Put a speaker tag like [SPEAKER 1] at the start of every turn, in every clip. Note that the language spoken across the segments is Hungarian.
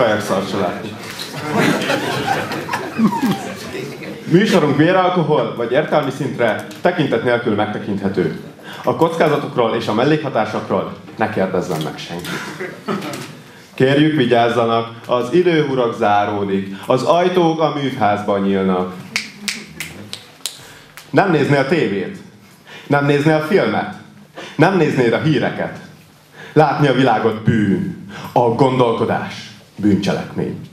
[SPEAKER 1] kajakszart se látni. Műsorunk véralkohol vagy értelmi szintre tekintet nélkül megtekinthető. A kockázatokról és a mellékhatásokról ne kérdezzen meg senkit. Kérjük, vigyázzanak, az időhurok záródik, az ajtók a műházban nyílnak. Nem néznél tévét, nem néznél filmet, nem néznéd a híreket. Látni a világot bűn, a gondolkodás bűncselekmény.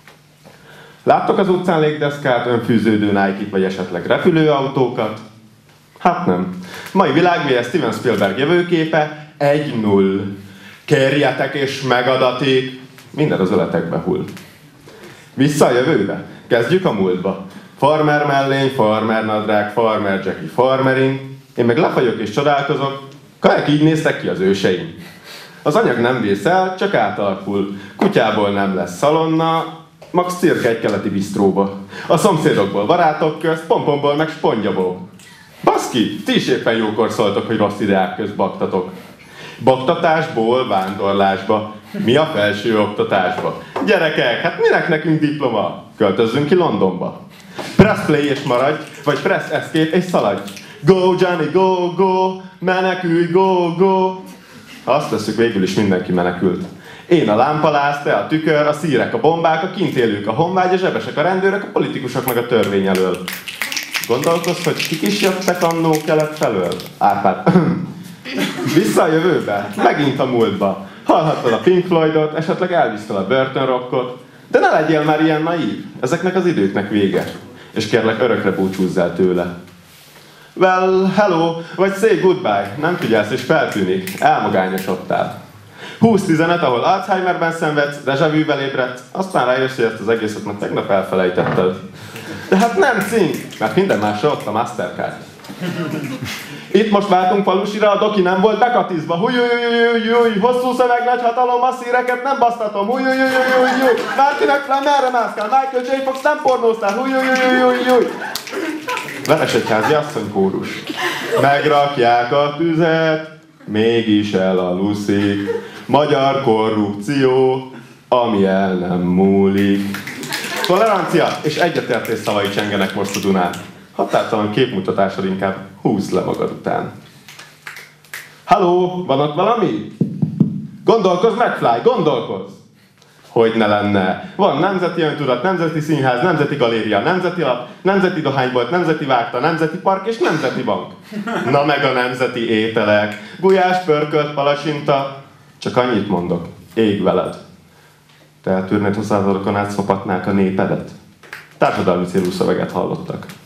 [SPEAKER 1] Láttok az utcán légdeszkát, önfűződő Nike-t vagy esetleg repülőautókat? Hát nem. Mai világ Steven Spielberg jövőképe 1-0. Kérjetek és megadaték, minden az öletekbe hull. Vissza a jövőbe, kezdjük a múltba. Farmer mellény, farmer nadrág, farmer Jackie, farmering. Én meg lefagyok és csodálkozok, kajak így néztek ki az őseim. Az anyag nem vész el, csak átalakul. Kutyából nem lesz szalonna, max cirka egy keleti bisztróba. A szomszédokból barátok közt, pompomból meg spongyaból. Baszki, ti is éppen jókor szóltok, hogy rossz ideák közt baktatok. Baktatásból vándorlásba. Mi a felső oktatásba? Gyerekek, hát minek nekünk diploma? Költözzünk ki Londonba. Press play és maradj, vagy press escape és szaladj. Go Johnny, go, go, menekülj, go, go. Azt tesszük, végül is mindenki menekült. Én a lámpaláz, te a tükör, a szírek, a bombák, a kint élők, a honvágy, a zsebesek, a rendőrök, a politikusok meg a törvény elől. Gondolkozz, hogy kik is jöttek annó kelet felől? Árpád. Vissza a jövőbe, megint a múltba. Hallhattad a Pink Floydot, esetleg elvisztel a börtönrockot, de ne legyél már ilyen naív, ezeknek az időknek vége. És kérlek, örökre búcsúzzál tőle. Well, hello, vagy say goodbye, nem figyelsz és feltűnik, elmagányosodtál. 20-15, ahol Alzheimerben szenvedsz, déjà vu-vel ébredsz, aztán rájössz, hogy ezt az egészet már tegnap elfelejtetted. De hát nem cink, mert minden másra ott a Mastercard. Itt most váltunk falusira, a doki nem volt bekatizva. Hújjújjújjújjúj, hosszú szöveg, nagy hatalom, a szíreket nem basztatom. Hújjújjújjújjúj, Martinek fel merre mászkál, Michael J. Fox nem pornóztál. Hújjújjújjújjúj. Veresegyházi asszonykórus. Megrakják a tüzet, mégis elaluszik. Magyar korrupció, ami el nem múlik. Tolerancia és egyetértés szavai csengenek most a Dunán. Határtalan képmutatásod inkább húzz le magad után. Halló, van ott valami? Gondolkozz meg, Fly, gondolkozz! Hogy ne lenne. Van Nemzeti Öntudat, Nemzeti Színház, Nemzeti Galéria, Nemzeti Lap, Nemzeti Dohánybolt, Nemzeti Vágta, Nemzeti Park és Nemzeti Bank. Na meg a nemzeti ételek. Gulyás, pörkölt, palacsinta. Csak annyit mondok, ég veled. Te eltűrnéd, ha századokon át szopatnák a népedet? Társadalmi célú szöveget hallottak.